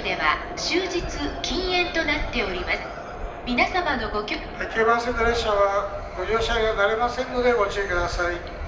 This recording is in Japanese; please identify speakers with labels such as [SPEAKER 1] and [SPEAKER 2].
[SPEAKER 1] では終日禁煙となっております。皆様のご協力。
[SPEAKER 2] 9番線の列車はご乗車が慣れませんのでご注意ください。